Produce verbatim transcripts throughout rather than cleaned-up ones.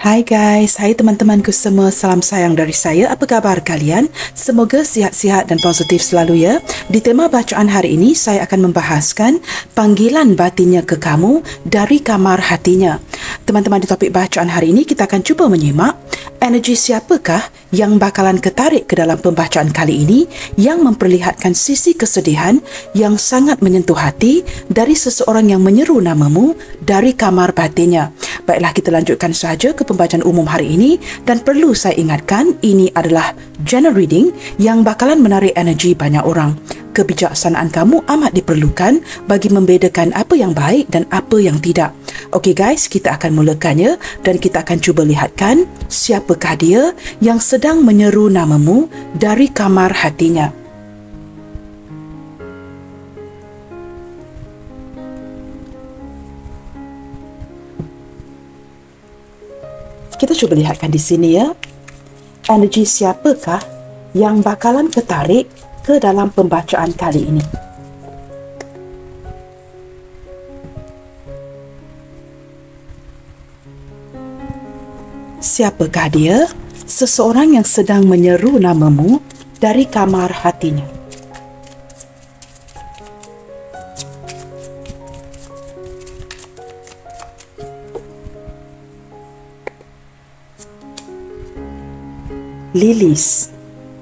Hai guys, hai teman-temanku semua, salam sayang dari saya. Apa khabar kalian? Semoga sihat-sihat dan positif selalu ya. Di tema bacaan hari ini, saya akan membahaskan panggilan batinnya ke kamu dari kamar hatinya. Teman-teman, di topik bacaan hari ini, kita akan cuba menyimak energi siapakah yang bakalan ketarik ke dalam pembacaan kali ini yang memperlihatkan sisi kesedihan yang sangat menyentuh hati dari seseorang yang menyeru namamu dari kamar batinnya. Baiklah, kita lanjutkan sahaja ke pembacaan umum hari ini, dan perlu saya ingatkan, ini adalah general reading yang bakalan menarik energi banyak orang. Kebijaksanaan kamu amat diperlukan bagi membedakan apa yang baik dan apa yang tidak. Okey guys, kita akan mulakannya dan kita akan cuba lihatkan siapakah dia yang sedang menyeru namamu dari kamar hatinya. Kita cuba lihatkan di sini ya. Energi siapakah yang bakalan ketarik ke dalam pembacaan kali ini? Siapakah dia? Seseorang yang sedang menyeru namamu dari kamar hatinya. Lilis.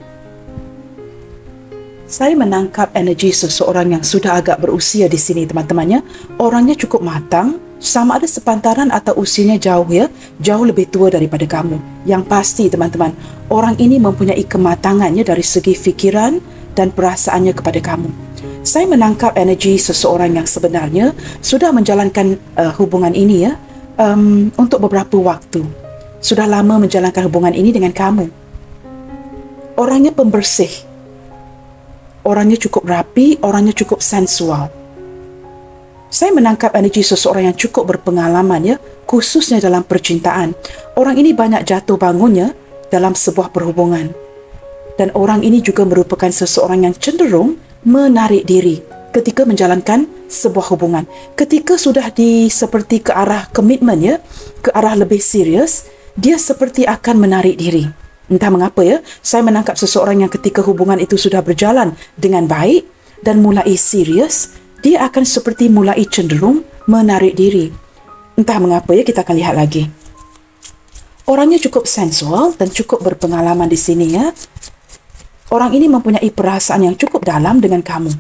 Saya menangkap energi seseorang yang sudah agak berusia di sini, teman-temannya. Orangnya cukup matang, sama ada sepantaran atau usianya jauh ya, jauh lebih tua daripada kamu. Yang pasti, teman-teman, orang ini mempunyai kematangannya dari segi fikiran dan perasaannya kepada kamu. Saya menangkap energi seseorang yang sebenarnya sudah menjalankan uh, hubungan ini ya, um, untuk beberapa waktu. Sudah lama menjalankan hubungan ini dengan kamu. Orangnya pembersih. Orangnya cukup rapi, orangnya cukup sensual. Saya menangkap energi seseorang yang cukup berpengalaman ya, khususnya dalam percintaan. Orang ini banyak jatuh bangunnya dalam sebuah perhubungan. Dan orang ini juga merupakan seseorang yang cenderung menarik diri ketika menjalankan sebuah hubungan. Ketika sudah di seperti ke arah komitmen ya, ke arah lebih serius, dia seperti akan menarik diri. Entah mengapa ya, saya menangkap seseorang yang ketika hubungan itu sudah berjalan dengan baik dan mulai serius, dia akan seperti mulai cenderung menarik diri. Entah mengapa ya, kita akan lihat lagi. Orangnya cukup sensual dan cukup berpengalaman di sini ya. Orang ini mempunyai perasaan yang cukup dalam dengan kamu.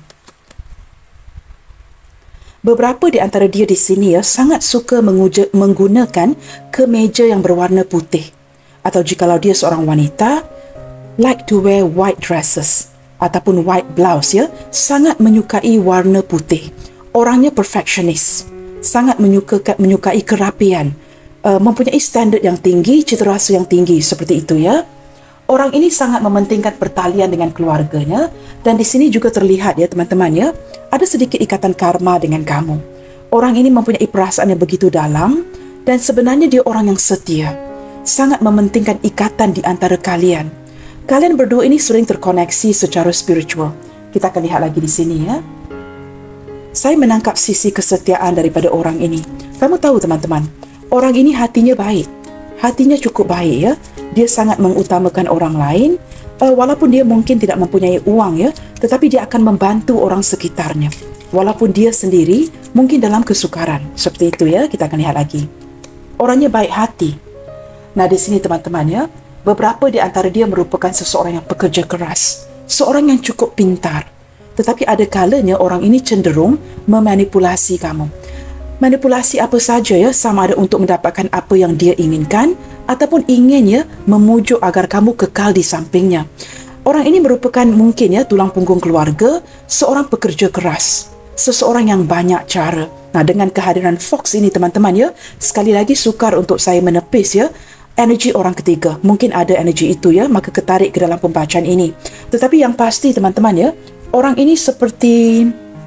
Beberapa di antara dia di sini ya sangat suka menguja, menggunakan kemeja yang berwarna putih. Atau jikalau dia seorang wanita, like to wear white dresses ataupun white blouse ya, sangat menyukai warna putih. Orangnya perfectionist, sangat menyukai, menyukai kerapian, uh, mempunyai standard yang tinggi, cita rasa yang tinggi, seperti itu ya. Orang ini sangat mementingkan pertalian dengan keluarganya, dan di sini juga terlihat ya teman-teman ya, ada sedikit ikatan karma dengan kamu. Orang ini mempunyai perasaan yang begitu dalam, dan sebenarnya dia orang yang setia. Sangat mementingkan ikatan di antara kalian. Kalian berdua ini sering terkoneksi secara spiritual. Kita akan lihat lagi di sini ya. Saya menangkap sisi kesetiaan daripada orang ini. Kamu tahu teman-teman, orang ini hatinya baik. Hatinya cukup baik ya. Dia sangat mengutamakan orang lain. Uh, walaupun dia mungkin tidak mempunyai uang ya, tetapi dia akan membantu orang sekitarnya. Walaupun dia sendiri mungkin dalam kesukaran. Seperti itu ya, kita akan lihat lagi. Orangnya baik hati. Nah, di sini teman-teman ya, beberapa di antara dia merupakan seseorang yang pekerja keras, seorang yang cukup pintar. Tetapi ada kalanya orang ini cenderung memanipulasi kamu. Manipulasi apa saja ya, sama ada untuk mendapatkan apa yang dia inginkan ataupun ingin ya memujuk agar kamu kekal di sampingnya. Orang ini merupakan mungkin ya tulang punggung keluarga, seorang pekerja keras, seseorang yang banyak cara. Nah, dengan kehadiran Fox ini teman-teman ya, sekali lagi sukar untuk saya menepis ya, energi orang ketiga. Mungkin ada energi itu ya, maka ketarik ke dalam pembacaan ini. Tetapi yang pasti teman-teman ya, orang ini seperti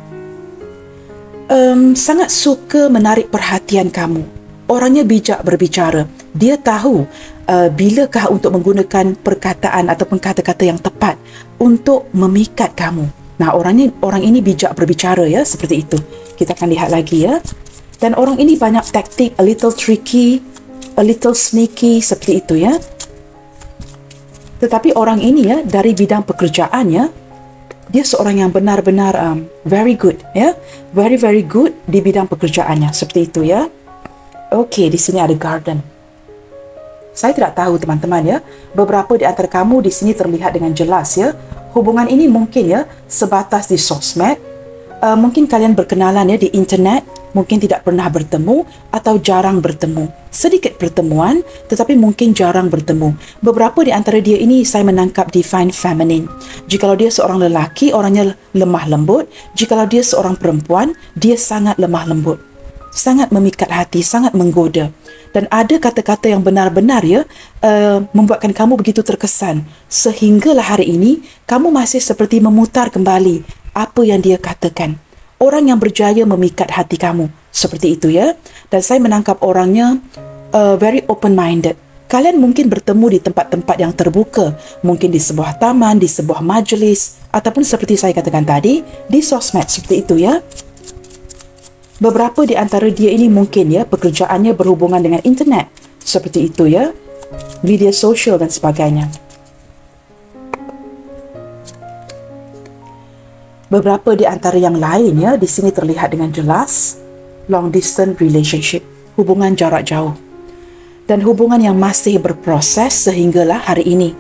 um, sangat suka menarik perhatian kamu. Orangnya bijak berbicara. Dia tahu uh, bilakah untuk menggunakan perkataan ataupun kata-kata yang tepat untuk memikat kamu. Nah, orangnya, orang ini bijak berbicara ya, seperti itu. Kita akan lihat lagi ya. Dan orang ini banyak taktik, a little tricky, a little sneaky seperti itu ya. Tetapi orang ini ya, dari bidang pekerjaannya, dia seorang yang benar-benar um, very good ya, very very good di bidang pekerjaannya seperti itu ya. Okey, di sini ada garden. Saya tidak tahu teman-teman ya, beberapa di antara kamu di sini terlihat dengan jelas ya, hubungan ini mungkin ya sebatas di sosmed, uh, mungkin kalian berkenalan ya di internet, mungkin tidak pernah bertemu atau jarang bertemu. Sedikit pertemuan tetapi mungkin jarang bertemu. Beberapa di antara dia ini saya menangkap divine feminine. Jikalau dia seorang lelaki, orangnya lemah lembut. Jikalau dia seorang perempuan, dia sangat lemah lembut. Sangat memikat hati, sangat menggoda. Dan ada kata-kata yang benar-benar ya uh, membuatkan kamu begitu terkesan. Sehinggalah hari ini kamu masih seperti memutar kembali apa yang dia katakan. Orang yang berjaya memikat hati kamu. Seperti itu ya. Dan saya menangkap orangnya uh, very open-minded. Kalian mungkin bertemu di tempat-tempat yang terbuka. Mungkin di sebuah taman, di sebuah majlis. Ataupun seperti saya katakan tadi, di sosmed. Seperti itu ya. Beberapa di antara dia ini mungkin ya pekerjaannya berhubungan dengan internet. Seperti itu ya. Media sosial dan sebagainya. Beberapa di antara yang lain ya di sini terlihat dengan jelas long distance relationship, hubungan jarak jauh. Dan hubungan yang masih berproses sehinggalah hari ini.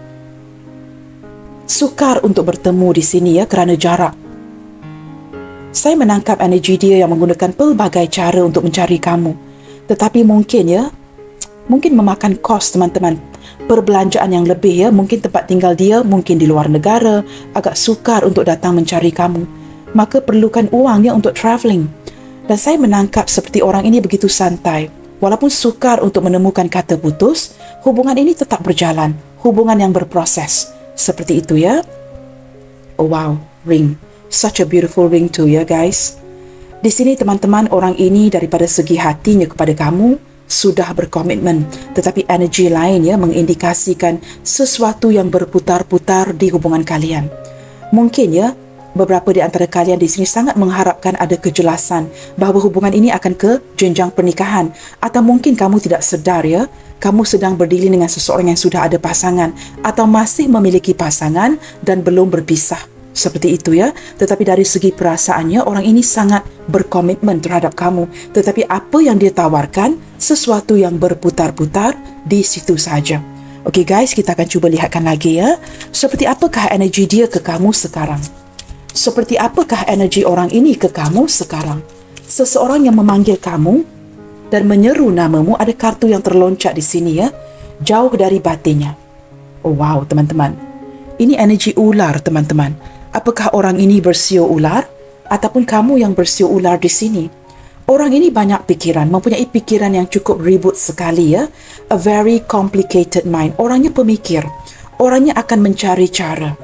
Sukar untuk bertemu di sini ya kerana jarak. Saya menangkap energi dia yang menggunakan pelbagai cara untuk mencari kamu. Tetapi mungkin ya, mungkin memakan kos teman-teman. Perbelanjaan yang lebih ya, mungkin tempat tinggal dia mungkin di luar negara, agak sukar untuk datang mencari kamu. Maka perlukan uangnya untuk travelling. Dan saya menangkap seperti orang ini begitu santai. Walaupun sukar untuk menemukan kata putus, hubungan ini tetap berjalan. Hubungan yang berproses. Seperti itu ya. Oh wow, ring. Such a beautiful ring too ya guys. Di sini teman-teman, orang ini daripada segi hatinya kepada kamu sudah berkomitmen, tetapi energi lain ya mengindikasikan sesuatu yang berputar-putar di hubungan kalian. Mungkin ya beberapa di antara kalian di sini sangat mengharapkan ada kejelasan bahawa hubungan ini akan ke jenjang pernikahan, atau mungkin kamu tidak sedar ya, kamu sedang berdiri dengan seseorang yang sudah ada pasangan atau masih memiliki pasangan dan belum berpisah. Seperti itu ya. Tetapi dari segi perasaannya, orang ini sangat berkomitmen terhadap kamu. Tetapi apa yang dia tawarkan, sesuatu yang berputar-putar di situ saja. Okey guys, kita akan cuba lihatkan lagi ya. Seperti apakah energi dia ke kamu sekarang? Seperti apakah energi orang ini ke kamu sekarang? Seseorang yang memanggil kamu dan menyeru namamu, ada kartu yang terloncat di sini ya. Jauh dari batinnya. Oh wow teman-teman. Ini energi ular teman-teman. Apakah orang ini bersio ular? Ataupun kamu yang bersio ular di sini? Orang ini banyak pikiran, mempunyai pikiran yang cukup ribut sekali ya. A very complicated mind. Orangnya pemikir. Orangnya akan mencari cara.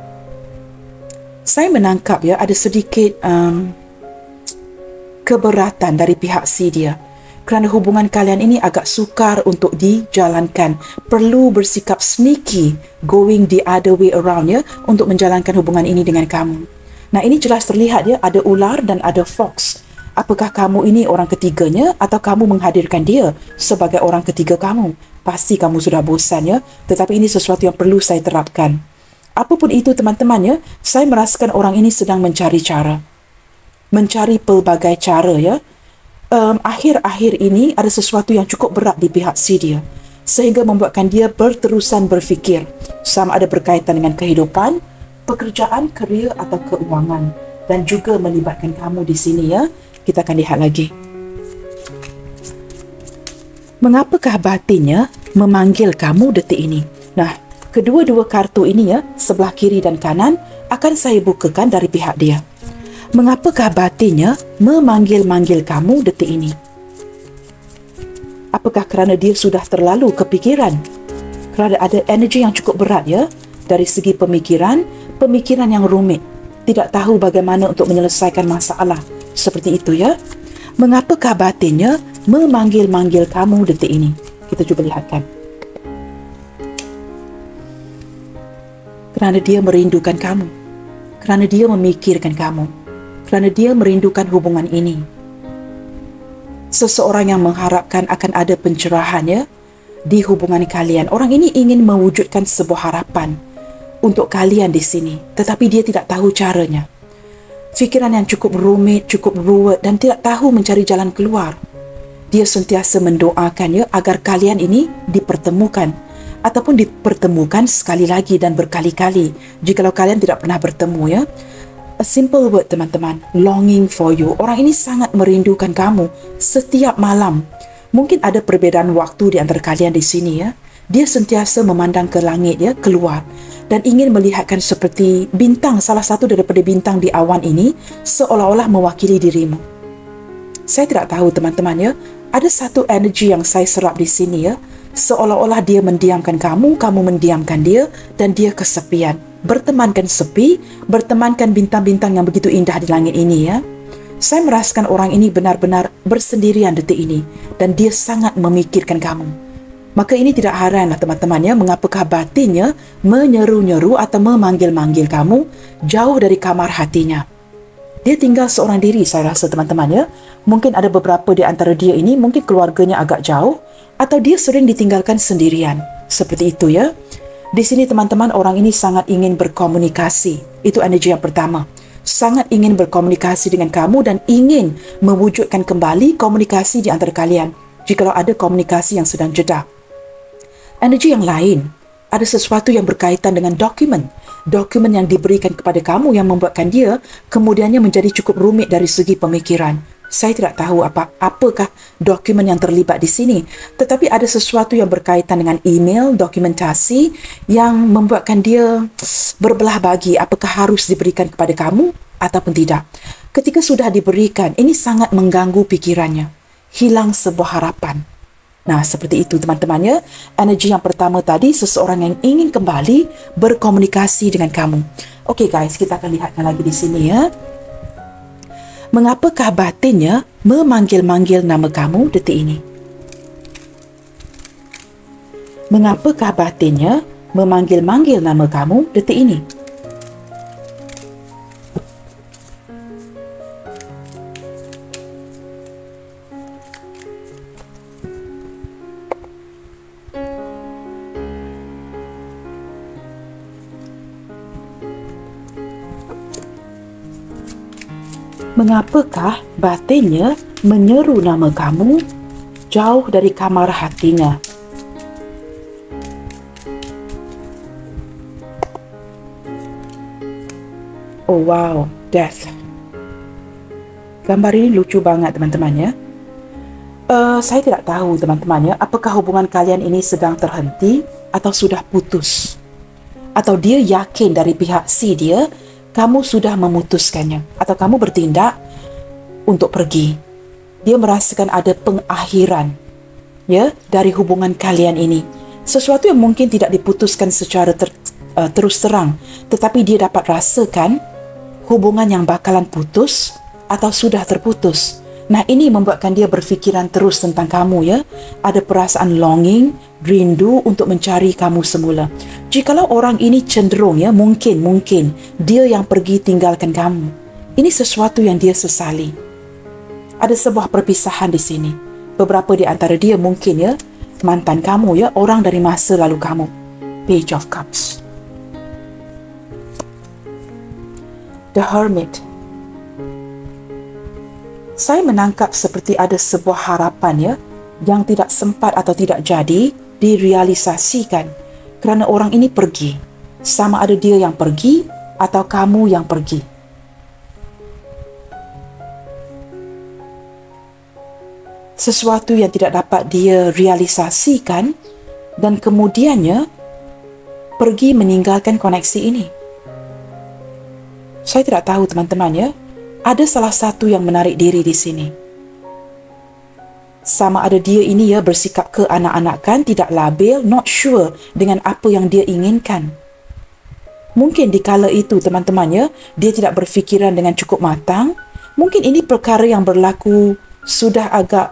Saya menangkap ya, ada sedikit um, keberatan dari pihak si dia. Kerana hubungan kalian ini agak sukar untuk dijalankan. Perlu bersikap sneaky, going the other way around ya, untuk menjalankan hubungan ini dengan kamu. Nah ini jelas terlihat ya, ada ular dan ada fox. Apakah kamu ini orang ketiganya atau kamu menghadirkan dia sebagai orang ketiga kamu? Pasti kamu sudah bosan ya, tetapi ini sesuatu yang perlu saya terapkan. Apapun itu teman-teman ya, saya merasakan orang ini sedang mencari cara. Mencari pelbagai cara ya. Um, akhir-akhir ini ada sesuatu yang cukup berat di pihak si dia, sehingga membuatkan dia berterusan berfikir sama ada berkaitan dengan kehidupan, pekerjaan, kerja atau keuangan, dan juga melibatkan kamu di sini ya. Kita akan lihat lagi. Mengapakah batinnya memanggil kamu detik ini? Nah, kedua-dua kartu ini ya, sebelah kiri dan kanan, akan saya bukakan dari pihak dia. Mengapakah batinnya memanggil-manggil kamu detik ini? Apakah kerana dia sudah terlalu kepikiran? Kerana ada energi yang cukup berat ya, dari segi pemikiran, pemikiran yang rumit, tidak tahu bagaimana untuk menyelesaikan masalah. Seperti itu ya. Mengapakah batinnya memanggil-manggil kamu detik ini? Kita cuba lihatkan. Kerana dia merindukan kamu. Kerana dia memikirkan kamu. Kerana dia merindukan hubungan ini. seseorang yang mengharapkan akan ada pencerahan ya, di hubungan kalian. Orang ini ingin mewujudkan sebuah harapan untuk kalian di sini, tetapi dia tidak tahu caranya. Fikiran yang cukup rumit, cukup ruwet dan tidak tahu mencari jalan keluar. Dia sentiasa mendoakan ya agar kalian ini dipertemukan ataupun dipertemukan sekali lagi dan berkali-kali. Jikalau kalian tidak pernah bertemu ya. A simple word teman-teman, longing for you. Orang ini sangat merindukan kamu setiap malam. Mungkin ada perbezaan waktu di antara kalian di sini ya. Dia sentiasa memandang ke langit ya, keluar dan ingin melihatkan seperti bintang, salah satu daripada bintang di awan ini seolah-olah mewakili dirimu. Saya tidak tahu teman-teman ya, ada satu energi yang saya serap di sini ya, seolah-olah dia mendiamkan kamu, kamu mendiamkan dia dan dia kesepian. Bertemankan sepi, bertemankan bintang-bintang yang begitu indah di langit ini ya. Saya merasakan orang ini benar-benar bersendirian detik ini dan dia sangat memikirkan kamu. Maka ini tidak heranlah teman-teman ya, mengapakah batinnya menyeru-nyeru atau memanggil-manggil kamu jauh dari kamar hatinya. Dia tinggal seorang diri, saya rasa teman-teman ya. Mungkin ada beberapa di antara dia ini, mungkin keluarganya agak jauh atau dia sering ditinggalkan sendirian. Seperti itu ya. Di sini teman-teman, orang ini sangat ingin berkomunikasi. Itu energi yang pertama. Sangat ingin berkomunikasi dengan kamu dan ingin mewujudkan kembali komunikasi di antara kalian jikalau ada komunikasi yang sedang jeda. Energi yang lain, ada sesuatu yang berkaitan dengan dokumen. Dokumen yang diberikan kepada kamu yang membuatkan dia kemudiannya menjadi cukup rumit dari segi pemikiran. Saya tidak tahu apa apakah dokumen yang terlibat di sini, tetapi ada sesuatu yang berkaitan dengan email, dokumentasi yang membuatkan dia berbelah bagi apakah harus diberikan kepada kamu ataupun tidak. Ketika sudah diberikan, ini sangat mengganggu pikirannya. Hilang sebuah harapan. Nah, seperti itu teman-teman ya. Energi yang pertama tadi, seseorang yang ingin kembali berkomunikasi dengan kamu. Okey guys, kita akan lihatkan lagi di sini ya. Mengapakah batinnya memanggil-manggil nama kamu detik ini? Mengapakah batinnya memanggil-manggil nama kamu detik ini? Mengapakah batinnya menyeru nama kamu jauh dari kamar hatinya? Oh wow, death. Gambar ini lucu banget teman-teman ya. Uh, saya tidak tahu teman-teman ya, apakah hubungan kalian ini sedang terhenti atau sudah putus. Atau dia yakin dari pihak si dia, kamu sudah memutuskannya atau kamu bertindak untuk pergi. Dia merasakan ada pengakhiran ya dari hubungan kalian ini. Sesuatu yang mungkin tidak diputuskan secara ter, uh, terus terang, tetapi dia dapat rasakan hubungan yang bakalan putus atau sudah terputus. Nah, ini membuatkan dia berfikiran terus tentang kamu ya. Ada perasaan longing, rindu untuk mencari kamu semula. Jikalau orang ini cenderung ya, mungkin, mungkin dia yang pergi tinggalkan kamu. Ini sesuatu yang dia sesali. Ada sebuah perpisahan di sini. Beberapa di antara dia mungkin ya, mantan kamu ya, orang dari masa lalu kamu. Page of Cups. The Hermit. Saya menangkap seperti ada sebuah harapan ya, yang tidak sempat atau tidak jadi direalisasikan kerana orang ini pergi. Sama ada dia yang pergi atau kamu yang pergi. Sesuatu yang tidak dapat dia realisasikan dan kemudiannya pergi meninggalkan koneksi ini. Saya tidak tahu teman-teman ya. Ada salah satu yang menarik diri di sini. Sama ada dia ini ya bersikap keanak-anakan, tidak labil, not sure dengan apa yang dia inginkan. Mungkin di kala itu teman-teman ya, dia tidak berfikiran dengan cukup matang. Mungkin ini perkara yang berlaku sudah agak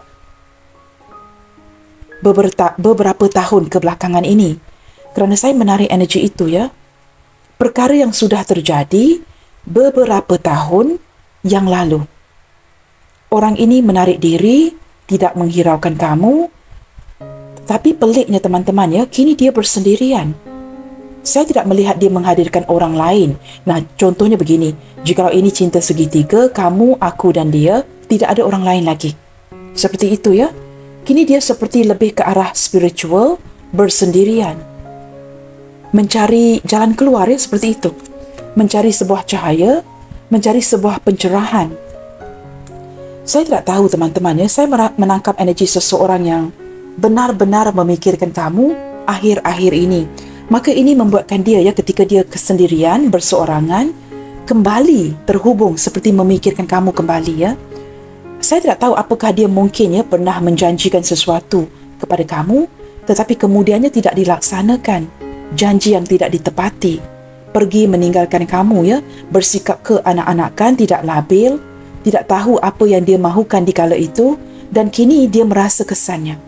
beberapa, beberapa tahun kebelakangan ini. Kerana saya menarik energi itu ya. Perkara yang sudah terjadi beberapa tahun yang lalu. Orang ini menarik diri tidak menghiraukan kamu. Tapi peliknya teman-teman ya, kini dia bersendirian. Saya tidak melihat dia menghadirkan orang lain. Nah, contohnya begini, jikalau ini cinta segitiga, kamu, aku dan dia, tidak ada orang lain lagi. Seperti itu ya. Kini dia seperti lebih ke arah spiritual, bersendirian. Mencari jalan keluar ya, seperti itu. Mencari sebuah cahaya, mencari sebuah pencerahan. Saya tidak tahu teman-teman ya, saya menangkap energi seseorang yang benar-benar memikirkan kamu akhir-akhir ini. Maka ini membuatkan dia ya, ketika dia kesendirian, berseorangan, kembali terhubung seperti memikirkan kamu kembali ya. Saya tidak tahu apakah dia mungkin ya pernah menjanjikan sesuatu kepada kamu, tetapi kemudiannya tidak dilaksanakan. Janji yang tidak ditepati. Pergi meninggalkan kamu ya, bersikap keanak-anakan, tidak labil, tidak tahu apa yang dia mahukan di kala itu, dan kini dia merasa kesannya.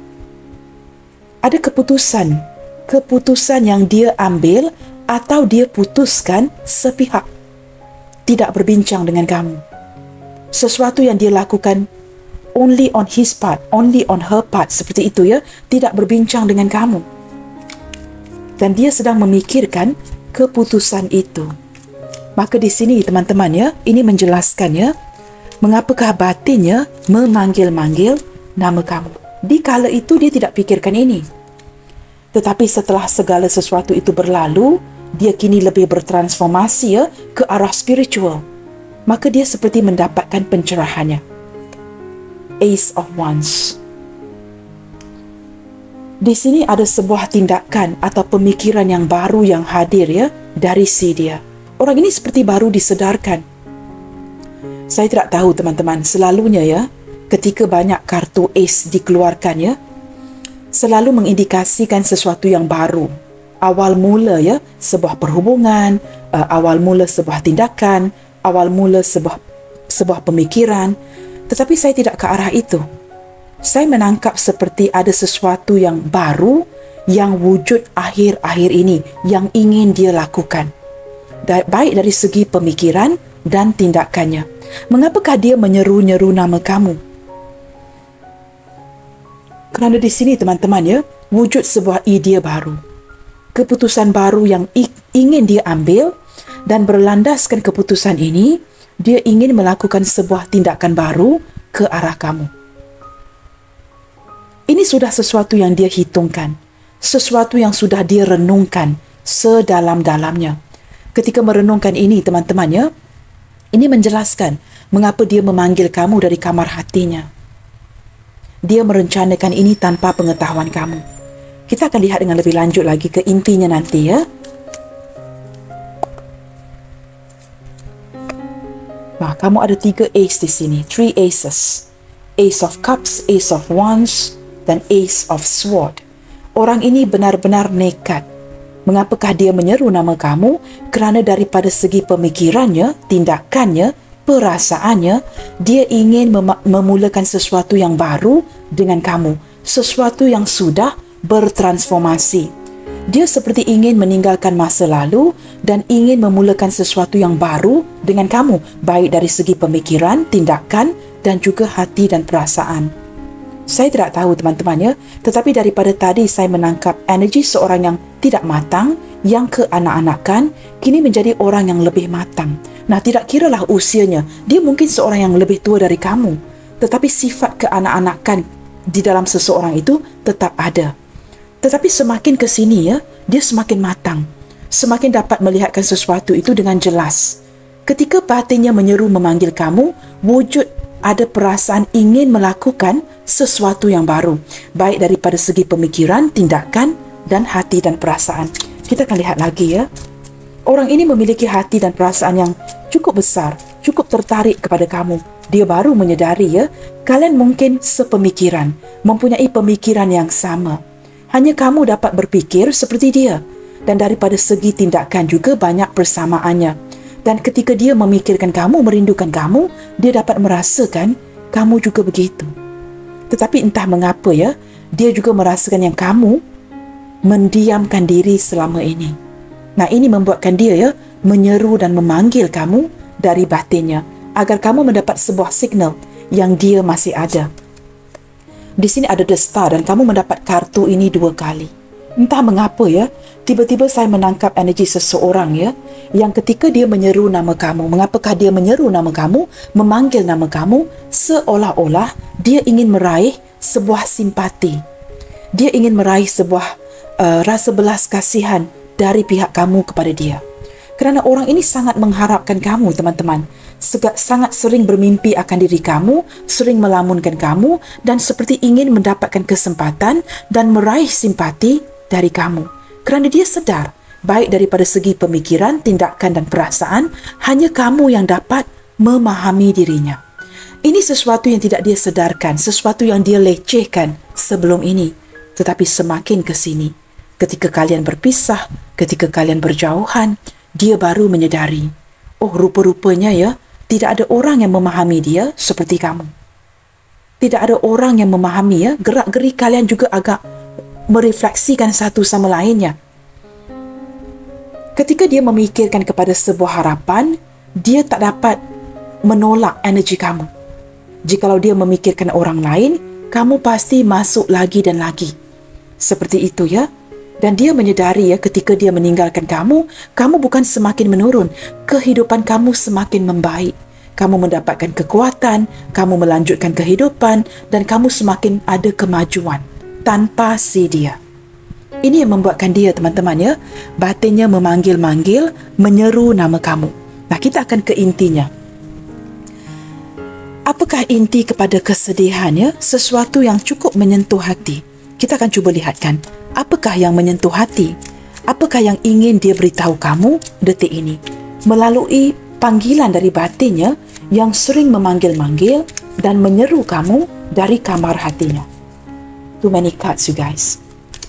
Ada keputusan keputusan yang dia ambil atau dia putuskan sepihak, tidak berbincang dengan kamu. Sesuatu yang dia lakukan only on his part, only on her part, seperti itu ya, tidak berbincang dengan kamu. Dan dia sedang memikirkan keputusan itu. Maka di sini teman-teman ya, ini menjelaskan ya, mengapakah batinnya memanggil-manggil nama kamu. Di kala itu dia tidak pikirkan ini. Tetapi setelah segala sesuatu itu berlalu, dia kini lebih bertransformasi ya, ke arah spiritual. Maka dia seperti mendapatkan pencerahannya. Ace of Wands. Di sini ada sebuah tindakan atau pemikiran yang baru yang hadir ya, dari si dia. Orang ini seperti baru disedarkan. Saya tidak tahu teman-teman, selalunya ya, ketika banyak kartu Ace dikeluarkan ya, selalu mengindikasikan sesuatu yang baru. Awal mula ya, sebuah perhubungan, uh, awal mula sebuah tindakan, awal mula sebuah sebuah pemikiran. Tetapi saya tidak ke arah itu. Saya menangkap seperti ada sesuatu yang baru yang wujud akhir-akhir ini yang ingin dia lakukan. Baik dari segi pemikiran dan tindakannya. Mengapakah dia menyeru-nyeru nama kamu? Kerana di sini teman-teman ya, wujud sebuah idea baru. Keputusan baru yang ingin dia ambil, dan berlandaskan keputusan ini, dia ingin melakukan sebuah tindakan baru ke arah kamu. Ini sudah sesuatu yang dia hitungkan. Sesuatu yang sudah dia renungkan sedalam-dalamnya. Ketika merenungkan ini teman-teman ya, ini menjelaskan mengapa dia memanggil kamu dari kamar hatinya. Dia merencanakan ini tanpa pengetahuan kamu. Kita akan lihat dengan lebih lanjut lagi ke intinya nanti ya. Nah, kamu ada tiga ace di sini. Three aces. Ace of Cups, Ace of Wands, dan Ace of Sword. Orang ini benar-benar nekat. Mengapakah dia menyeru nama kamu? Kerana daripada segi pemikirannya, tindakannya, perasaannya, dia ingin mem- memulakan sesuatu yang baru dengan kamu. Sesuatu yang sudah bertransformasi. Dia seperti ingin meninggalkan masa lalu dan ingin memulakan sesuatu yang baru dengan kamu. Baik dari segi pemikiran, tindakan dan juga hati dan perasaan. Saya tidak tahu teman-teman ya, tetapi daripada tadi saya menangkap energi seorang yang tidak matang, yang keanak-anakan, kini menjadi orang yang lebih matang. Nah, tidak kiralah usianya, dia mungkin seorang yang lebih tua dari kamu, tetapi sifat keanak-anakan di dalam seseorang itu tetap ada. Tetapi semakin ke sini ya, dia semakin matang, semakin dapat melihatkan sesuatu itu dengan jelas. Ketika batinnya menyeru memanggil kamu, wujud ada perasaan ingin melakukan sesuatu yang baru, baik daripada segi pemikiran, tindakan, dan hati dan perasaan. Kita akan lihat lagi ya. Orang ini memiliki hati dan perasaan yang cukup besar, cukup tertarik kepada kamu. Dia baru menyedari ya, kalian mungkin sepemikiran, mempunyai pemikiran yang sama. Hanya kamu dapat berpikir seperti dia. Dan daripada segi tindakan juga banyak persamaannya. Dan ketika dia memikirkan kamu, merindukan kamu, dia dapat merasakan kamu juga begitu. Tetapi entah mengapa ya, dia juga merasakan yang kamu mendiamkan diri selama ini. Nah, ini membuatkan dia ya menyeru dan memanggil kamu dari batinnya agar kamu mendapat sebuah signal yang dia masih ada. Di sini ada The Star dan kamu mendapat kartu ini dua kali. Entah mengapa ya, tiba-tiba saya menangkap energi seseorang ya, yang ketika dia menyeru nama kamu, mengapakah dia menyeru nama kamu, memanggil nama kamu, seolah-olah dia ingin meraih sebuah simpati. Dia ingin meraih sebuah uh, rasa belas kasihan dari pihak kamu kepada dia. Kerana orang ini sangat mengharapkan kamu, teman-teman. Sega, sangat sering bermimpi akan diri kamu, sering melamunkan kamu dan seperti ingin mendapatkan kesempatan dan meraih simpati dari kamu. Kerana dia sedar, baik daripada segi pemikiran, tindakan dan perasaan, hanya kamu yang dapat memahami dirinya. Ini sesuatu yang tidak dia sedarkan, sesuatu yang dia lecehkan sebelum ini. Tetapi semakin ke sini, ketika kalian berpisah, ketika kalian berjauhan, dia baru menyedari, oh rupa-rupanya ya, tidak ada orang yang memahami dia seperti kamu. Tidak ada orang yang memahami ya, gerak-gerik kalian juga agak merefleksikan satu sama lainnya. Ketika dia memikirkan kepada sebuah harapan, dia tak dapat menolak energi kamu. Jikalau dia memikirkan orang lain, kamu pasti masuk lagi dan lagi. Seperti itu ya. Dan dia menyedari ya, ketika dia meninggalkan kamu, kamu bukan semakin menurun, kehidupan kamu semakin membaik. Kamu mendapatkan kekuatan, kamu melanjutkan kehidupan, dan kamu semakin ada kemajuan tanpa si dia. Ini yang membuatkan dia, teman-teman ya, batinnya memanggil-manggil, menyeru nama kamu. Nah, kita akan ke intinya. Apakah inti kepada kesedihan ya? Sesuatu yang cukup menyentuh hati. Kita akan cuba lihatkan. Apakah yang menyentuh hati? Apakah yang ingin dia beritahu kamu detik ini? Melalui panggilan dari batinnya yang sering memanggil-manggil dan menyeru kamu dari kamar hatinya. Too many cards, you guys.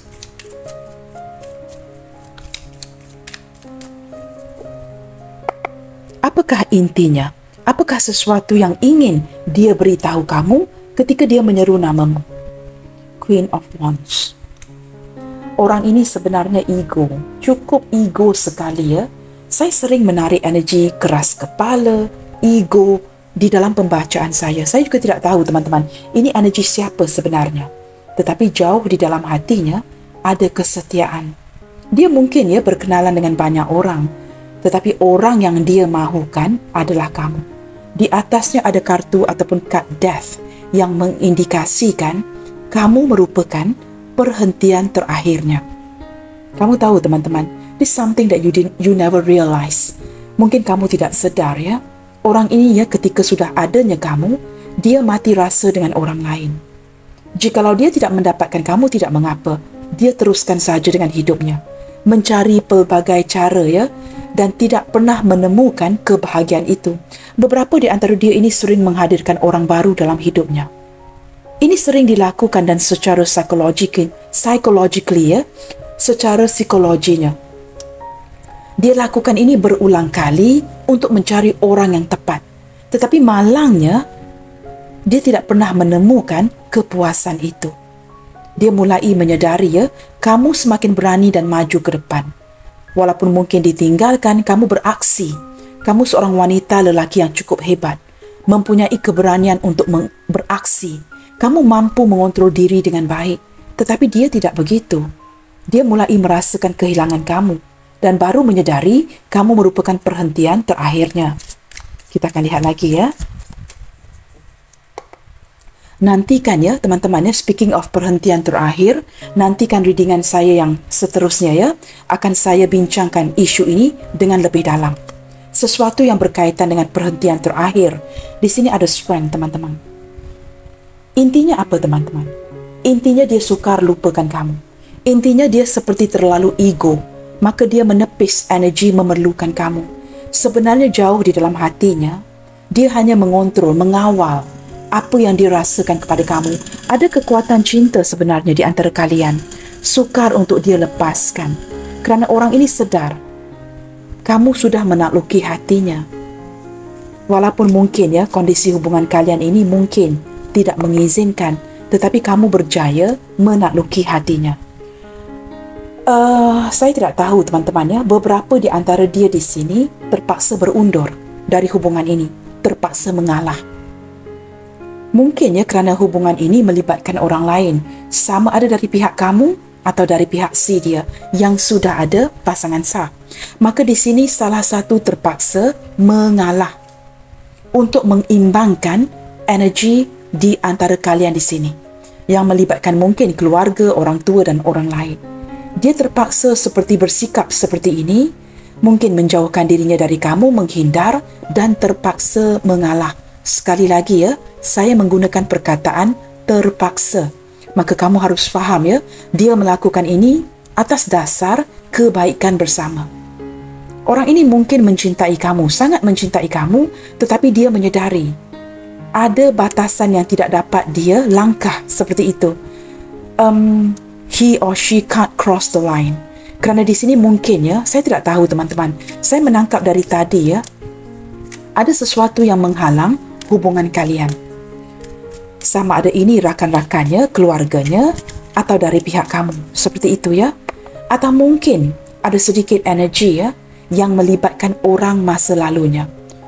Apakah intinya? Apakah sesuatu yang ingin dia beritahu kamu ketika dia menyeru namamu? Queen of Wands. Orang ini sebenarnya ego, cukup ego sekali ya. Saya sering menarik energi keras kepala, ego di dalam pembacaan saya. Saya juga tidak tahu, teman-teman, ini energi siapa sebenarnya. Tetapi jauh di dalam hatinya ada kesetiaan. Dia mungkin ya berkenalan dengan banyak orang, tetapi orang yang dia mahukan adalah kamu. Di atasnya ada kartu ataupun card death yang mengindikasikan kamu merupakan perhentian terakhirnya. Kamu tahu, teman-teman, this something that you didn't, you never realize. Mungkin kamu tidak sedar ya, orang ini ya ketika sudah adanya kamu, dia mati rasa dengan orang lain. Jikalau dia tidak mendapatkan kamu, tidak mengapa, dia teruskan saja dengan hidupnya, mencari pelbagai cara ya, dan tidak pernah menemukan kebahagiaan itu. Beberapa di antara dia ini sering menghadirkan orang baru dalam hidupnya. Ini sering dilakukan dan secara psikologically, psychologically ya, secara psikologinya. Dia lakukan ini berulang kali untuk mencari orang yang tepat. Tetapi malangnya, dia tidak pernah menemukan kepuasan itu. Dia mulai menyadari ya, kamu semakin berani dan maju ke depan. Walaupun mungkin ditinggalkan, kamu beraksi. Kamu seorang wanita lelaki yang cukup hebat, mempunyai keberanian untuk beraksi. Kamu mampu mengontrol diri dengan baik, tetapi dia tidak begitu. Dia mulai merasakan kehilangan kamu dan baru menyadari kamu merupakan perhentian terakhirnya. Kita akan lihat lagi ya. Nantikan ya, teman-teman ya, speaking of perhentian terakhir, nantikan readingan saya yang seterusnya ya. Akan saya bincangkan isu ini dengan lebih dalam. Sesuatu yang berkaitan dengan perhentian terakhir. Di sini ada strength, teman-teman. Intinya apa, teman-teman? Intinya dia sukar lupakan kamu. Intinya dia seperti terlalu ego, maka dia menepis energi memerlukan kamu. Sebenarnya jauh di dalam hatinya, dia hanya mengontrol, mengawal apa yang dirasakan kepada kamu. Ada kekuatan cinta sebenarnya di antara kalian. Sukar untuk dia lepaskan. Kerana orang ini sedar, kamu sudah menakluki hatinya. Walaupun mungkin ya, kondisi hubungan kalian ini mungkin tidak mengizinkan, tetapi kamu berjaya menakluki hatinya. Uh, saya tidak tahu, teman-teman ya, beberapa di antara dia di sini terpaksa berundur dari hubungan ini, terpaksa mengalah. Mungkin ya kerana hubungan ini melibatkan orang lain, sama ada dari pihak kamu atau dari pihak si dia yang sudah ada pasangan sah. Maka di sini salah satu terpaksa mengalah untuk mengimbangkan energi di antara kalian di sini, yang melibatkan mungkin keluarga, orang tua dan orang lain. Dia terpaksa seperti bersikap seperti ini, mungkin menjauhkan dirinya dari kamu, menghindar dan terpaksa mengalah. Sekali lagi ya, saya menggunakan perkataan terpaksa. Maka kamu harus faham ya, dia melakukan ini atas dasar kebaikan bersama. Orang ini mungkin mencintai kamu, sangat mencintai kamu, tetapi dia menyedari ada batasan yang tidak dapat dia langkah seperti itu. Um, he or she can't cross the line. Kerana di sini mungkin ya, saya tidak tahu teman-teman. Saya menangkap dari tadi ya, ada sesuatu yang menghalang hubungan kalian. Sama ada ini rakan-rakannya, keluarganya, atau dari pihak kamu. Seperti itu ya. Atau mungkin ada sedikit energi ya, yang melibatkan orang masa lalunya.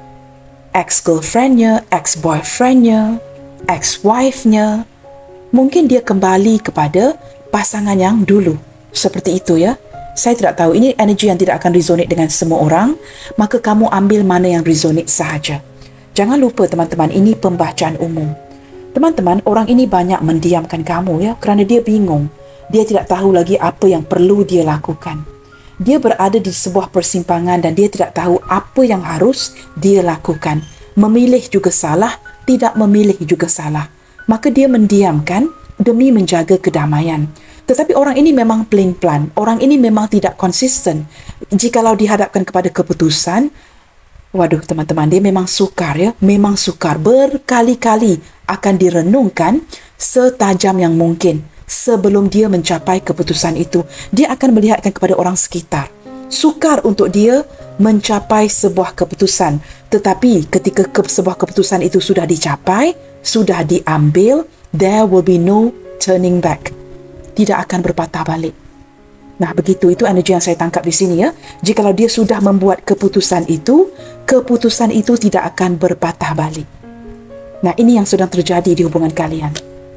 Ex-girlfriendnya, ex-boyfriendnya, ex-wife-nya. Mungkin dia kembali kepada pasangan yang dulu. Seperti itu ya. Saya tidak tahu, ini energi yang tidak akan resonate dengan semua orang. Maka kamu ambil mana yang resonate sahaja. Jangan lupa teman-teman, ini pembacaan umum. Teman-teman, orang ini banyak mendiamkan kamu ya, kerana dia bingung. Dia tidak tahu lagi apa yang perlu dia lakukan. Dia berada di sebuah persimpangan dan dia tidak tahu apa yang harus dia lakukan. Memilih juga salah, tidak memilih juga salah. Maka dia mendiamkan demi menjaga kedamaian. Tetapi orang ini memang pelin-pelan. Orang ini memang tidak konsisten. Jikalau dihadapkan kepada keputusan, waduh teman-teman, dia memang sukar ya. Memang sukar. Berkali-kali akan direnungkan setajam yang mungkin. Sebelum dia mencapai keputusan itu, dia akan melihatkan kepada orang sekitar. Sukar untuk dia mencapai sebuah keputusan. Tetapi ketika ke sebuah keputusan itu sudah dicapai, sudah diambil, there will be no turning back. Tidak akan berpatah balik. Nah, begitu, itu energi yang saya tangkap di sini ya. Jikalau dia sudah membuat keputusan itu, keputusan itu tidak akan berpatah balik. Nah, ini yang sedang terjadi di hubungan kalian.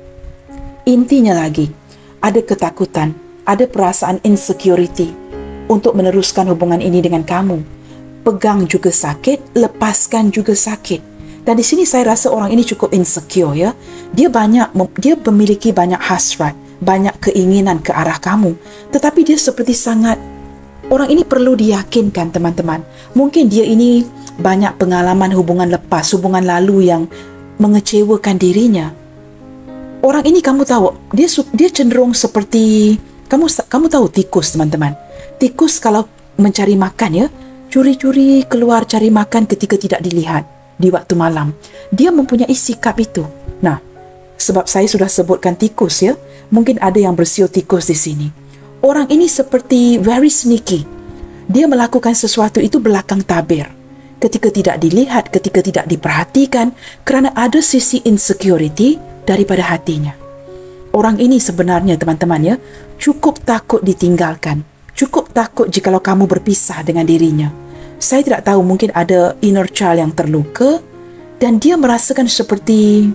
Intinya lagi, ada ketakutan, ada perasaan insecurity untuk meneruskan hubungan ini dengan kamu. Pegang juga sakit, lepaskan juga sakit. Dan di sini saya rasa orang ini cukup insecure ya. Dia banyak, dia memiliki banyak hasrat, banyak keinginan ke arah kamu. Tetapi dia seperti sangat, orang ini perlu diyakinkan teman-teman. Mungkin dia ini banyak pengalaman hubungan lepas, hubungan lalu yang mengecewakan dirinya. Orang ini kamu tahu, dia dia cenderung seperti, kamu kamu tahu tikus teman-teman. Tikus kalau mencari makan ya, curi-curi keluar cari makan ketika tidak dilihat di waktu malam. Dia mempunyai sikap itu. Nah, sebab saya sudah sebutkan tikus ya, mungkin ada yang bersio tikus di sini. Orang ini seperti very sneaky. Dia melakukan sesuatu itu belakang tabir. Ketika tidak dilihat, ketika tidak diperhatikan, kerana ada sisi insecurity daripada hatinya. Orang ini sebenarnya teman-teman ya, cukup takut ditinggalkan. Cukup takut jikalau kamu berpisah dengan dirinya. Saya tidak tahu, mungkin ada inner child yang terluka dan dia merasakan seperti,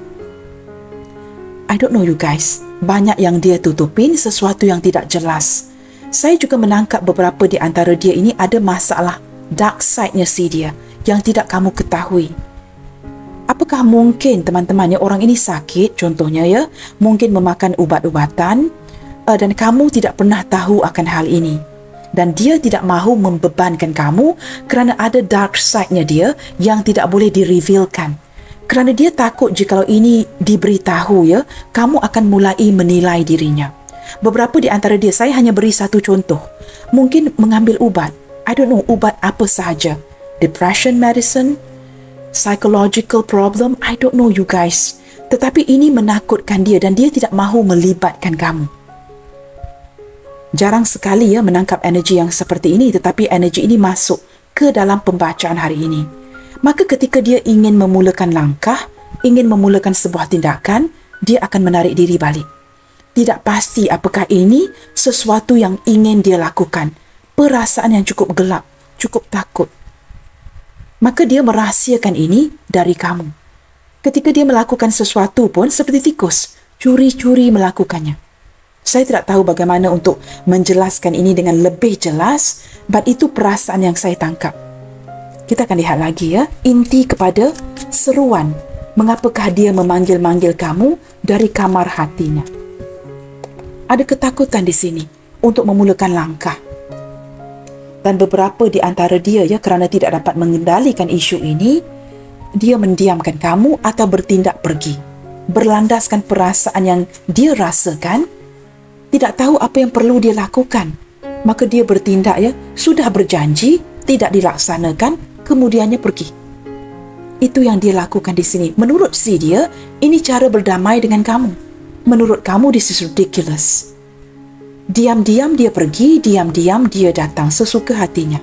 I don't know you guys, banyak yang dia tutupin, sesuatu yang tidak jelas. Saya juga menangkap beberapa di antara dia ini ada masalah dark side-nya si dia yang tidak kamu ketahui. Apakah mungkin teman-temannya orang ini sakit, contohnya ya, mungkin memakan ubat-ubatan uh, dan kamu tidak pernah tahu akan hal ini. Dan dia tidak mahu membebankan kamu kerana ada dark side-nya dia yang tidak boleh direvealkan. Kerana dia takut jikalau ini diberitahu ya, kamu akan mulai menilai dirinya. Beberapa di antara dia, saya hanya beri satu contoh. Mungkin mengambil ubat. I don't know, ubat apa sahaja. Depression medicine, psychological problem, I don't know you guys. Tetapi ini menakutkan dia dan dia tidak mahu melibatkan kamu. Jarang sekali ya menangkap energi yang seperti ini, tetapi energi ini masuk ke dalam pembacaan hari ini. Maka ketika dia ingin memulakan langkah, ingin memulakan sebuah tindakan, dia akan menarik diri balik. Tidak pasti apakah ini sesuatu yang ingin dia lakukan. Perasaan yang cukup gelap, cukup takut. Maka dia merahsiakan ini dari kamu. Ketika dia melakukan sesuatu pun seperti tikus, curi-curi melakukannya. Saya tidak tahu bagaimana untuk menjelaskan ini dengan lebih jelas, but itu perasaan yang saya tangkap. Kita akan lihat lagi ya, inti kepada seruan. Mengapakah dia memanggil-manggil kamu dari kamar hatinya? Ada ketakutan di sini untuk memulakan langkah. Dan beberapa di antara dia ya, kerana tidak dapat mengendalikan isu ini, dia mendiamkan kamu atau bertindak pergi. Berlandaskan perasaan yang dia rasakan, tidak tahu apa yang perlu dia lakukan. Maka dia bertindak ya, sudah berjanji, tidak dilaksanakan, kemudiannya pergi. Itu yang dia lakukan di sini. Menurut si dia, ini cara berdamai dengan kamu. Menurut kamu, this is ridiculous. Diam-diam dia pergi, diam-diam dia datang sesuka hatinya.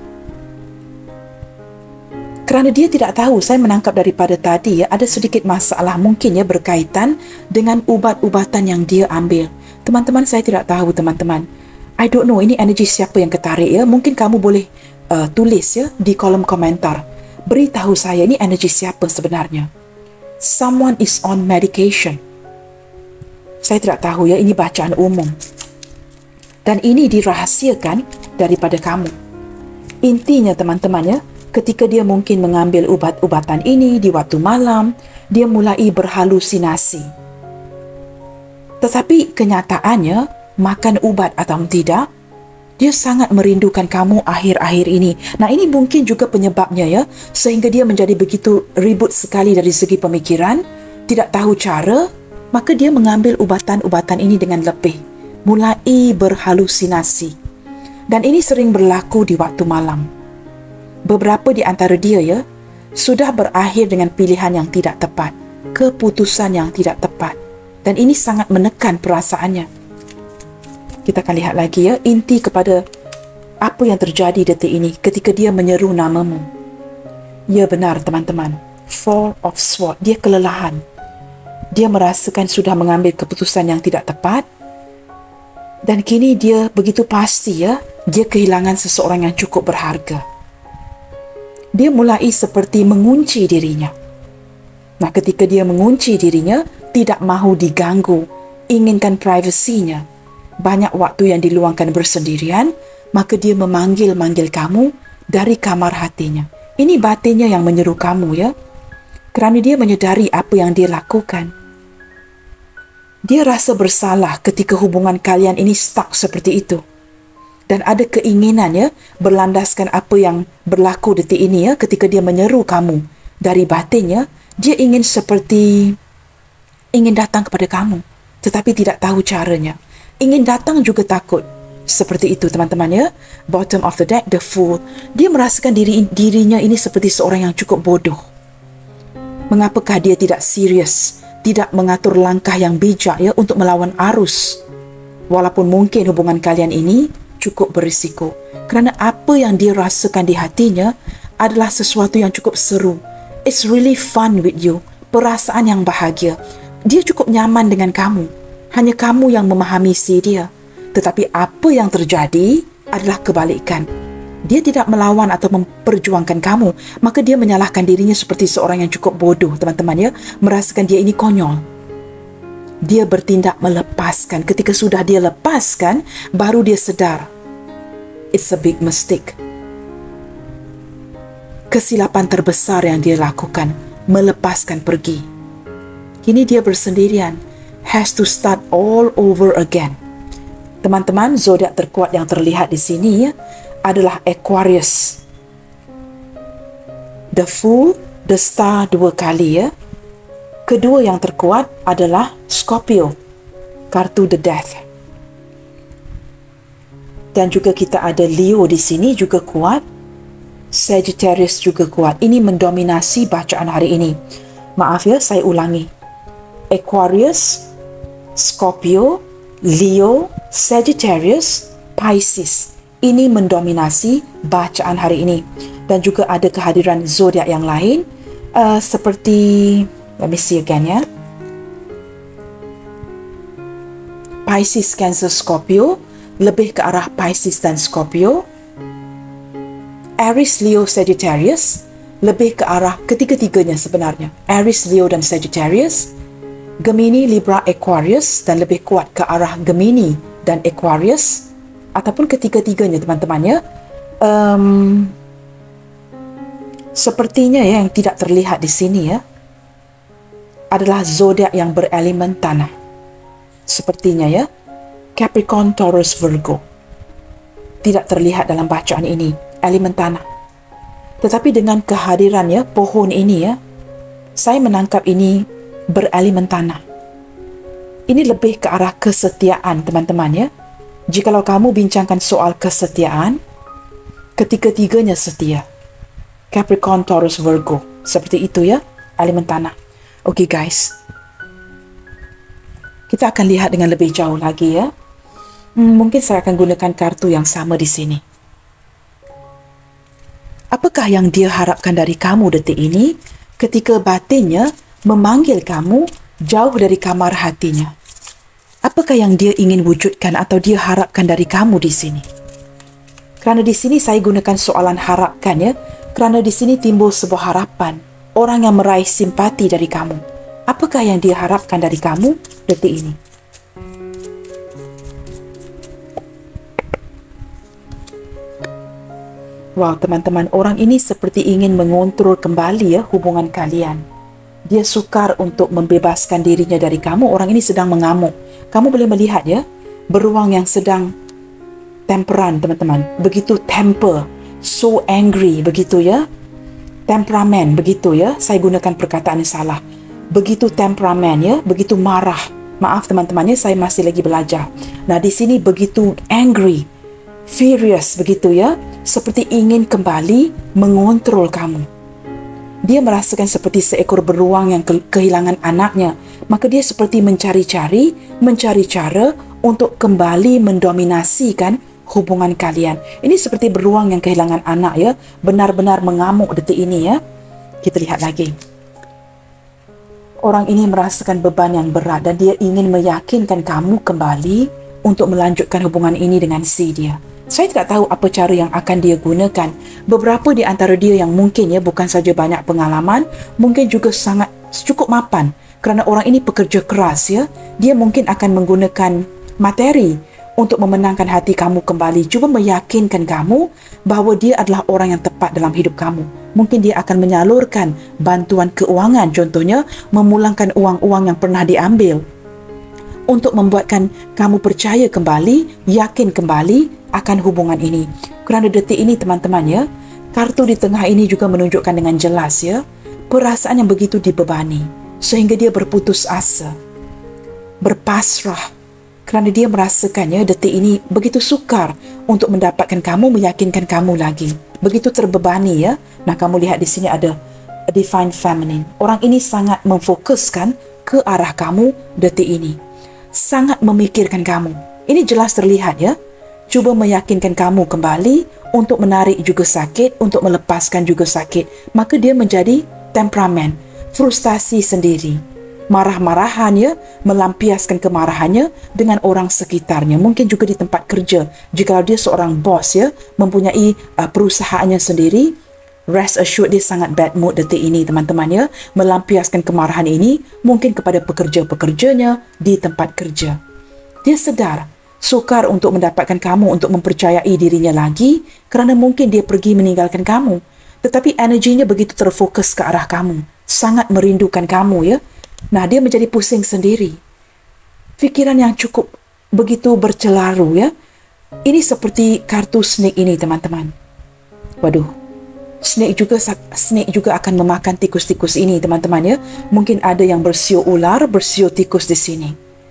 Kerana dia tidak tahu, saya menangkap daripada tadi ya, ada sedikit masalah mungkin ya berkaitan dengan ubat-ubatan yang dia ambil. Teman-teman, saya tidak tahu teman-teman. I don't know ini energi siapa yang ketarik ya. Mungkin kamu boleh uh, tulis ya di kolom komentar. Beritahu saya ini energi siapa sebenarnya. Someone is on medication. Saya tidak tahu ya, ini bacaan umum. Dan ini dirahasiakan daripada kamu. Intinya teman-teman ya, ketika dia mungkin mengambil ubat-ubatan ini di waktu malam, dia mulai berhalusinasi. Tetapi kenyataannya, makan ubat atau tidak, dia sangat merindukan kamu akhir-akhir ini. Nah, ini mungkin juga penyebabnya ya, sehingga dia menjadi begitu ribut sekali dari segi pemikiran, tidak tahu cara, maka dia mengambil ubatan-ubatan ini dengan lebih. Mulai berhalusinasi. Dan ini sering berlaku di waktu malam. Beberapa di antara dia ya, sudah berakhir dengan pilihan yang tidak tepat, keputusan yang tidak tepat. Dan ini sangat menekan perasaannya. Kita akan lihat lagi ya, inti kepada apa yang terjadi detik ini ketika dia menyeru namamu. Ya benar teman-teman, Four of Swords, dia kelelahan. Dia merasakan sudah mengambil keputusan yang tidak tepat. Dan kini dia begitu pasti ya, dia kehilangan seseorang yang cukup berharga. Dia mulai seperti mengunci dirinya. Nah, ketika dia mengunci dirinya, tidak mahu diganggu, inginkan privasinya, banyak waktu yang diluangkan bersendirian, maka dia memanggil-manggil kamu dari kamar hatinya. Ini batinnya yang menyeru kamu ya, kerana dia menyedari apa yang dia lakukan. Dia rasa bersalah ketika hubungan kalian ini stuck seperti itu. Dan ada keinginan ya, berlandaskan apa yang berlaku detik ini ya, ketika dia menyeru kamu dari batinnya, dia ingin seperti, ingin datang kepada kamu, tetapi tidak tahu caranya. Ingin datang juga takut. Seperti itu teman-teman ya. Bottom of the deck, the Fool. Dia merasakan diri, dirinya ini seperti seorang yang cukup bodoh. Mengapakah dia tidak serius? Tidak mengatur langkah yang bijak ya untuk melawan arus. Walaupun mungkin hubungan kalian ini cukup berisiko. Kerana apa yang dia rasakan di hatinya adalah sesuatu yang cukup seru. It's really fun with you. Perasaan yang bahagia. Dia cukup nyaman dengan kamu. Hanya kamu yang memahami si dia. Tetapi apa yang terjadi adalah kebalikan. Dia tidak melawan atau memperjuangkan kamu, maka dia menyalahkan dirinya seperti seorang yang cukup bodoh, teman-teman ya, merasakan dia ini konyol. Dia bertindak melepaskan. Ketika sudah dia lepaskan, baru dia sedar. It's a big mistake. Kesilapan terbesar yang dia lakukan, melepaskan pergi. Kini dia bersendirian, has to start all over again. Teman-teman, zodiak terkuat yang terlihat di sini ya, adalah Aquarius. The Fool, The Star dua kali ya. Kedua yang terkuat adalah Scorpio, kartu The Death. Dan juga kita ada Leo di sini juga kuat. Sagittarius juga kuat. Ini mendominasi bacaan hari ini. Maaf ya, saya ulangi. Aquarius, Scorpio, Leo, Sagittarius, Pisces. Ini mendominasi bacaan hari ini. Dan juga ada kehadiran zodiak yang lain uh, seperti, let me see again ya, Pisces, Cancer, Scorpio, lebih ke arah Pisces dan Scorpio. Aries, Leo, Sagittarius, lebih ke arah ketiga-tiganya sebenarnya. Aries, Leo dan Sagittarius, Gemini, Libra, Aquarius, dan lebih kuat ke arah Gemini dan Aquarius, ataupun ketiga-tiganya teman-teman ya. Um, sepertinya ya, yang tidak terlihat di sini ya adalah zodiak yang berelemen tanah. Sepertinya ya, Capricorn, Taurus, Virgo. Tidak terlihat dalam bacaan ini, elemen tanah. Tetapi dengan kehadiran ya pohon ini ya, saya menangkap ini berelemen tanah. Ini lebih ke arah kesetiaan teman-teman ya. Jikalau kamu bincangkan soal kesetiaan, ketiga-tiganya setia. Capricorn, Taurus, Virgo. Seperti itu ya, elemen tanah. Okey guys. Kita akan lihat dengan lebih jauh lagi ya. Hmm, mungkin saya akan gunakan kartu yang sama di sini. Apakah yang dia harapkan dari kamu detik ini ketika batinnya memanggil kamu jauh dari kamar hatinya? Apakah yang dia ingin wujudkan atau dia harapkan dari kamu di sini? Kerana di sini saya gunakan soalan harapkan ya, kerana di sini timbul sebuah harapan, orang yang meraih simpati dari kamu. Apakah yang dia harapkan dari kamu detik ini? Wow, teman-teman, orang ini seperti ingin mengontrol kembali ya hubungan kalian. Dia sukar untuk membebaskan dirinya dari kamu. Orang ini sedang mengamuk. Kamu boleh melihat ya, beruang yang sedang temperan, teman-teman. Begitu temper, so angry, begitu ya. Temperamen, begitu ya. Saya gunakan perkataan yang salah. Begitu temperamen ya, begitu marah. Maaf teman-teman ya, saya masih lagi belajar. Nah, di sini begitu angry, furious, begitu ya. Seperti ingin kembali mengontrol kamu. Dia merasakan seperti seekor beruang yang ke- kehilangan anaknya. Maka dia seperti mencari-cari, mencari cara untuk kembali mendominasikan hubungan kalian. Ini seperti beruang yang kehilangan anak ya. Benar-benar mengamuk detik ini ya. Kita lihat lagi. Orang ini merasakan beban yang berat dan dia ingin meyakinkan kamu kembali untuk melanjutkan hubungan ini dengan si dia. Saya tidak tahu apa cara yang akan dia gunakan. Beberapa di antara dia yang mungkin ya bukan saja banyak pengalaman, mungkin juga sangat cukup mapan. Kerana orang ini pekerja keras ya. Dia mungkin akan menggunakan materi untuk memenangkan hati kamu kembali. Cuba meyakinkan kamu bahawa dia adalah orang yang tepat dalam hidup kamu. Mungkin dia akan menyalurkan bantuan keuangan, contohnya memulangkan uang-uang yang pernah diambil, untuk membuatkan kamu percaya kembali, yakin kembali akan hubungan ini. Kerana detik ini teman-teman ya, kartu di tengah ini juga menunjukkan dengan jelas ya, perasaan yang begitu dibebani sehingga dia berputus asa, berpasrah, kerana dia merasakannya detik ini begitu sukar untuk mendapatkan kamu, meyakinkan kamu lagi. Begitu terbebani ya. Nah, kamu lihat di sini ada a divine feminine. Orang ini sangat memfokuskan ke arah kamu detik ini. Sangat memikirkan kamu. Ini jelas terlihat ya. Cuba meyakinkan kamu kembali untuk menarik juga sakit, untuk melepaskan juga sakit. Maka dia menjadi temperamen, frustasi sendiri. Marah-marahan ya, melampiaskan kemarahannya dengan orang sekitarnya. Mungkin juga di tempat kerja. Jika dia seorang bos ya, mempunyai uh, perusahaannya sendiri, rest assured dia sangat bad mood detik ini teman-teman ya. Melampiaskan kemarahan ini mungkin kepada pekerja-pekerjanya di tempat kerja. Dia sedar, sukar untuk mendapatkan kamu untuk mempercayai dirinya lagi kerana mungkin dia pergi meninggalkan kamu. Tetapi energinya begitu terfokus ke arah kamu. Sangat merindukan kamu ya. Nah, dia menjadi pusing sendiri. Fikiran yang cukup begitu bercelaru ya. Ini seperti kartu snake ini teman-teman. Waduh. Snake juga snake juga akan memakan tikus-tikus ini teman-teman ya. Mungkin ada yang bersio ular, bersio tikus di sini.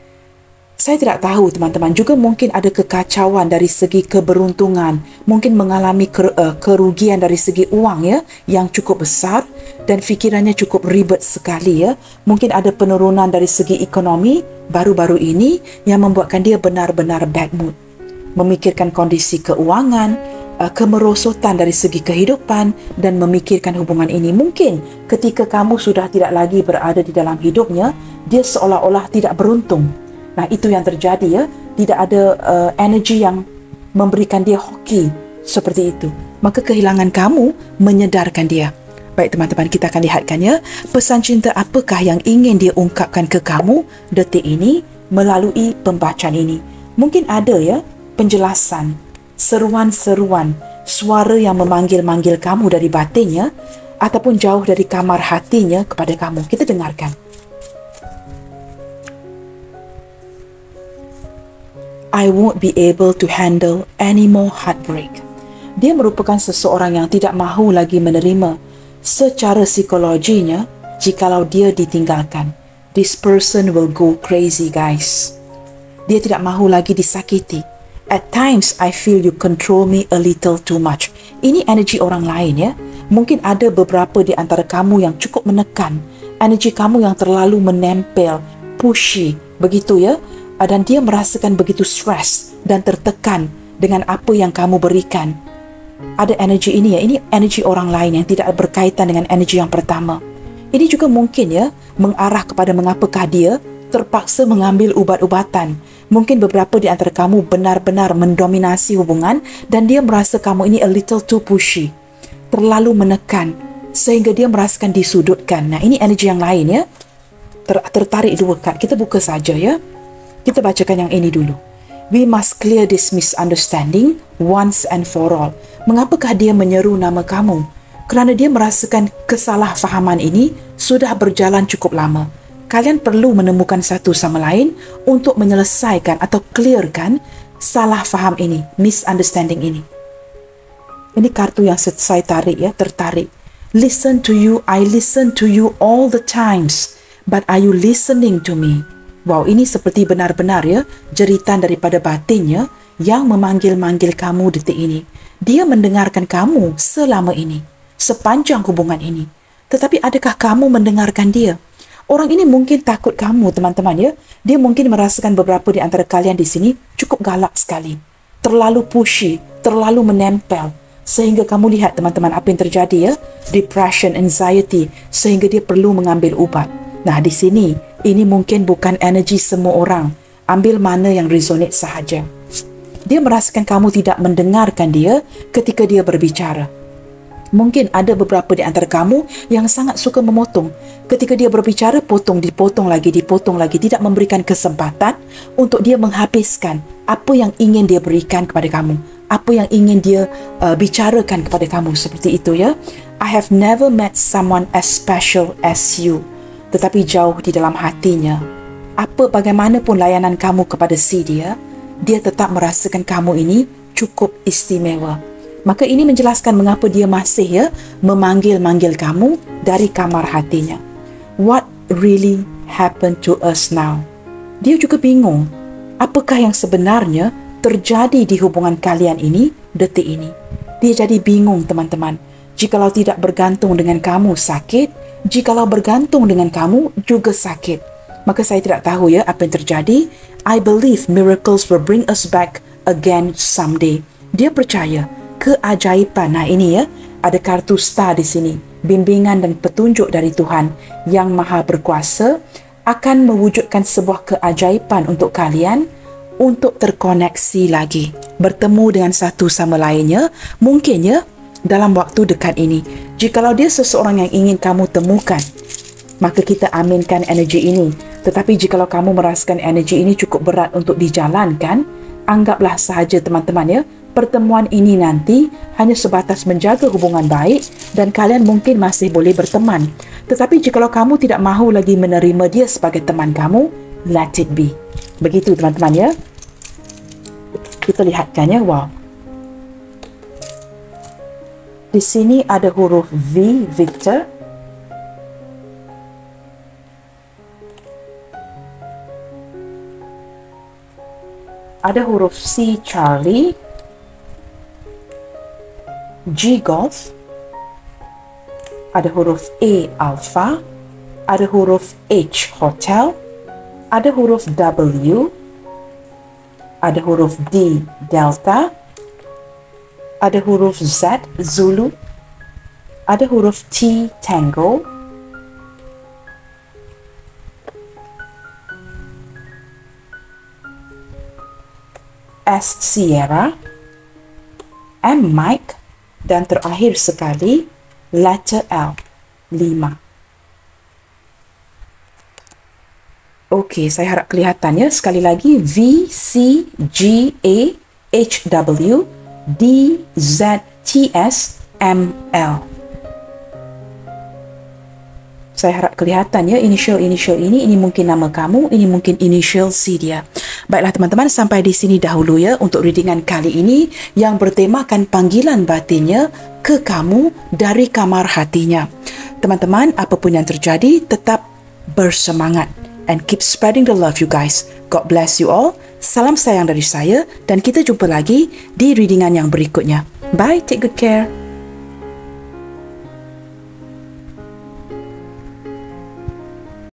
Saya tidak tahu teman-teman, juga mungkin ada kekacauan dari segi keberuntungan, mungkin mengalami ker, uh, kerugian dari segi uang ya, yang cukup besar dan fikirannya cukup ribet sekali ya. Mungkin ada penurunan dari segi ekonomi baru-baru ini yang membuatkan dia benar-benar bad mood. Memikirkan kondisi keuangan, uh, kemerosotan dari segi kehidupan dan memikirkan hubungan ini. Mungkin ketika kamu sudah tidak lagi berada di dalam hidupnya, dia seolah-olah tidak beruntung. Nah, itu yang terjadi ya. Tidak ada uh, energi yang memberikan dia hoki seperti itu. Maka kehilangan kamu menyedarkan dia. Baik teman-teman, kita akan lihatkan ya, pesan cinta apakah yang ingin dia ungkapkan ke kamu detik ini melalui pembacaan ini. Mungkin ada ya, penjelasan, seruan-seruan, suara yang memanggil-manggil kamu dari batinnya ataupun jauh dari kamar hatinya kepada kamu. Kita dengarkan. I won't be able to handle any more heartbreak. Dia merupakan seseorang yang tidak mahu lagi menerima secara psikologinya jikalau dia ditinggalkan. This person will go crazy, guys. Dia tidak mahu lagi disakiti. At times, I feel you control me a little too much. Ini energi orang lain ya. Mungkin ada beberapa di antara kamu yang cukup menekan. Energi kamu yang terlalu menempel, pushy, begitu ya. Dan dia merasakan begitu stres dan tertekan dengan apa yang kamu berikan. Ada energi ini ya, ini energi orang lain yang tidak berkaitan dengan energi yang pertama. Ini juga mungkin ya, mengarah kepada mengapakah dia terpaksa mengambil ubat-ubatan. Mungkin beberapa di antara kamu benar-benar mendominasi hubungan dan dia merasa kamu ini a little too pushy, terlalu menekan sehingga dia merasakan disudutkan. Nah, ini energi yang lain ya. Ter tertarik dua kad. Kita buka saja ya. Kita bacakan yang ini dulu. We must clear this misunderstanding once and for all. Mengapakah dia menyeru nama kamu? Kerana dia merasakan kesalahfahaman ini sudah berjalan cukup lama. Kalian perlu menemukan satu sama lain untuk menyelesaikan atau clearkan salah faham ini, misunderstanding ini. Ini kartu yang saya tarik ya, tertarik. Listen to you, I listen to you all the times, but are you listening to me? Wow, ini seperti benar-benar ya, jeritan daripada batinnya yang memanggil-manggil kamu detik ini. Dia mendengarkan kamu selama ini, sepanjang hubungan ini. Tetapi adakah kamu mendengarkan dia? Orang ini mungkin takut kamu, teman-teman ya. Dia mungkin merasakan beberapa di antara kalian di sini cukup galak sekali. Terlalu pushy, terlalu menempel. Sehingga kamu lihat teman-teman apa yang terjadi ya. Depression, anxiety, sehingga dia perlu mengambil ubat. Nah, di sini, ini mungkin bukan energi semua orang. Ambil mana yang resonate sahaja. Dia merasakan kamu tidak mendengarkan dia ketika dia berbicara. Mungkin ada beberapa di antara kamu yang sangat suka memotong. Ketika dia berbicara, potong, dipotong lagi, dipotong lagi. Tidak memberikan kesempatan untuk dia menghabiskan apa yang ingin dia berikan kepada kamu. Apa yang ingin dia uh, bicarakan kepada kamu. Seperti itu ya. I have never met someone as special as you. Tetapi jauh di dalam hatinya, apa bagaimanapun layanan kamu kepada si dia, dia tetap merasakan kamu ini cukup istimewa. Maka ini menjelaskan mengapa dia masih ya memanggil-manggil kamu dari kamar hatinya. What really happened to us now? Dia juga bingung. Apakah yang sebenarnya terjadi di hubungan kalian ini detik ini? Dia jadi bingung teman-teman. Jikalau tidak bergantung dengan kamu sakit, jikalau bergantung dengan kamu juga sakit. Maka saya tidak tahu ya apa yang terjadi. I believe miracles will bring us back again someday. Dia percaya keajaiban. Nah ini ya, ada kartu star di sini. Bimbingan dan petunjuk dari Tuhan yang Maha Berkuasa akan mewujudkan sebuah keajaiban untuk kalian untuk terkoneksi lagi. Bertemu dengan satu sama lainnya. Mungkin ya, dalam waktu dekat ini. Jikalau dia seseorang yang ingin kamu temukan, maka kita aminkan energi ini. Tetapi jikalau kamu merasakan energi ini cukup berat untuk dijalankan, anggaplah sahaja teman-teman ya, pertemuan ini nanti hanya sebatas menjaga hubungan baik dan kalian mungkin masih boleh berteman. Tetapi jikalau kamu tidak mahu lagi menerima dia sebagai teman kamu, let it be. Begitu teman-teman ya. Kita lihatkan ya, wow. Di sini ada huruf V, Victor. Ada huruf C, Charlie. G, Golf. Ada huruf A, Alpha. Ada huruf H, Hotel. Ada huruf W. Ada huruf D, Delta. Ada huruf Z, Zulu. Ada huruf T, Tango. S, Sierra. M, Mike. Dan terakhir sekali, letter L, lima. Okey, saya harap kelihatan ya. Sekali lagi, V, C, G, A, H, W, D, Z, T, S, M, L. Saya harap kelihatan ya, initial-initial ini, ini mungkin nama kamu, ini mungkin initial C dia. Baiklah teman-teman, sampai di sini dahulu ya untuk readingan kali ini yang bertemakan panggilan batinnya ke kamu dari kamar hatinya. Teman-teman, apapun yang terjadi, tetap bersemangat. And keep spreading the love you guys. God bless you all. Salam sayang dari saya dan kita jumpa lagi di readingan yang berikutnya. Bye, take good care.